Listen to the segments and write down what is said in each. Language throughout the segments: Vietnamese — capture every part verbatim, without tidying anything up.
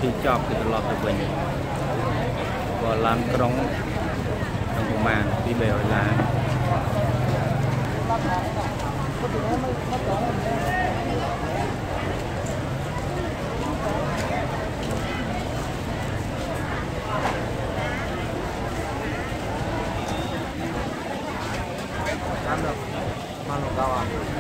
thì chọc thì lọt được bình và làm krong trong công màn đi bèo là ăn được mang được cao à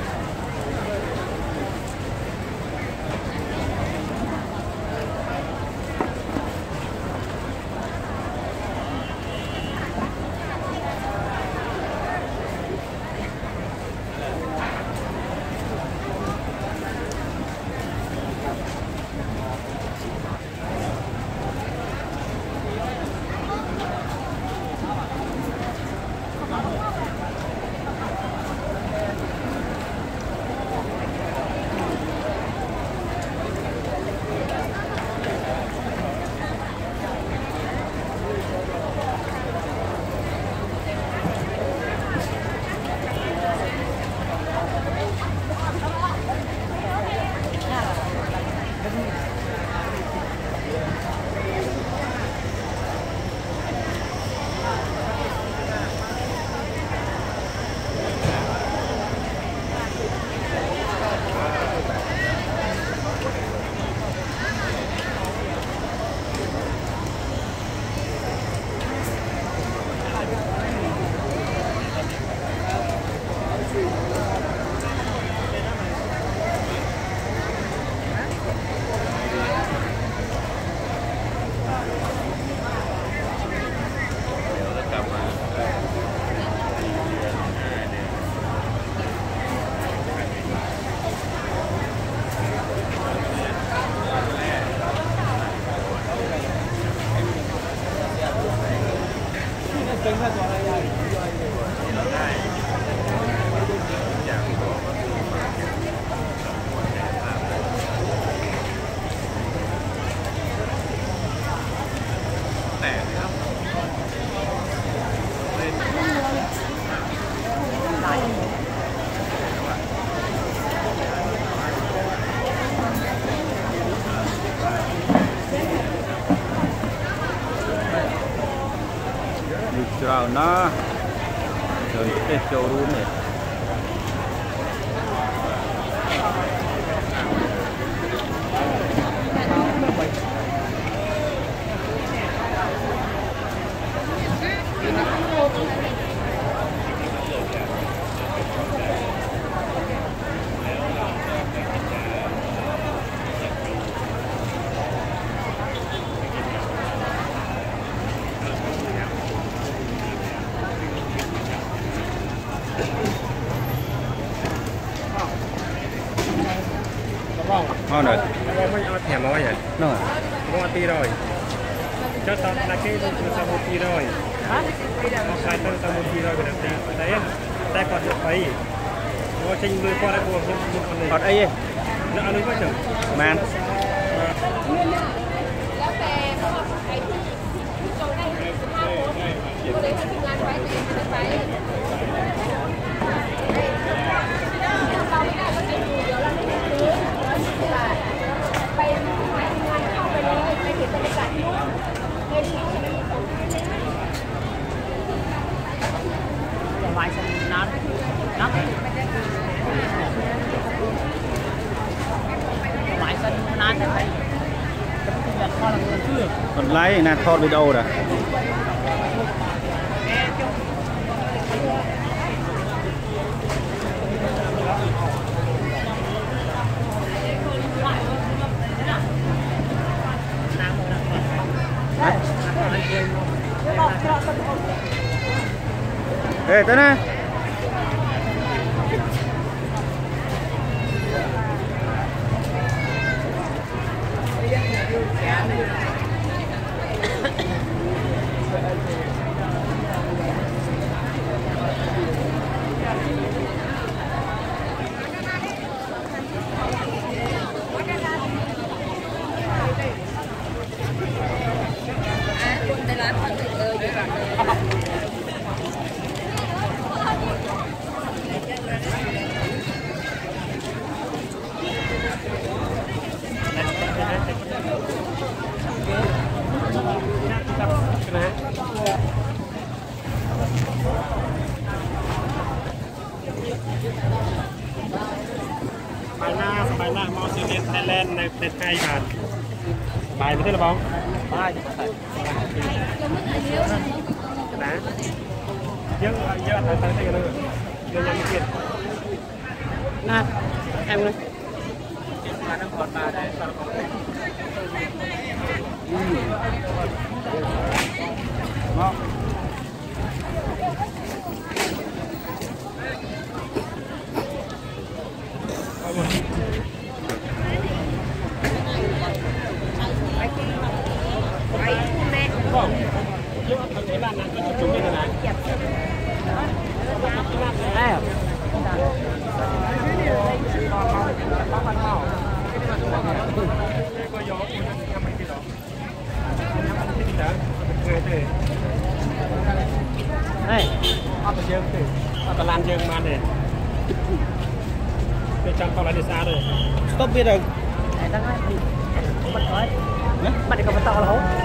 rồi nó rồi cái showroom này ngon rồi mới thèm nói vậy rồi ngon tí rồi cho tao là cái tôi chưa xong một tí rồi hả nó sai tôi xong một tí rồi cái đấy đấy tay còn được phải nó trình người qua đây buồn nhưng còn này còn ấy nó ăn quá chừng man vài sân nát nát vài sân nát thế này còn lấy nè thon video rồi ê tới nè bài na bài na mau sự kiện Thailand nàyเป็นไงกันbàiไม่ได้หรอบ้างbàiนะเยอะเยอะทางทางที่กันเลยเยอะยังไม่เกิน nè em ơi มาทั้งหมดมาได้สองเนาะ đây เอาไปเยิงสิเอาตะลานเยิงมาเนี่ยไปจำตอนไรในซาเลย stop biết rồi này đang ai thì bắt gói bắt được cầm tàu là hố